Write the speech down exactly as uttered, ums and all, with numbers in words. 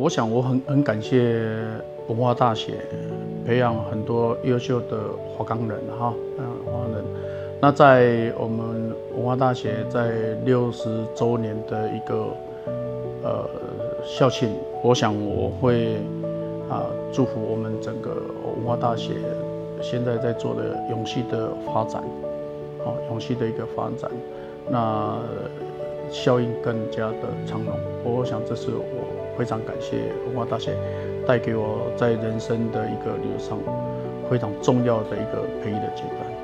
我想我很很感谢文化大学培养很多优秀的华冈人哈，嗯，华冈人。那在我们文化大学在六十周年的一个呃校庆，我想我会啊祝福我们整个文化大学现在在做的永续的发展，哦，永续的一个发展，那效应更加的长隆。我想这是我非常感谢文化大学带给我在人生的一个旅途上非常重要的一个培育的阶段。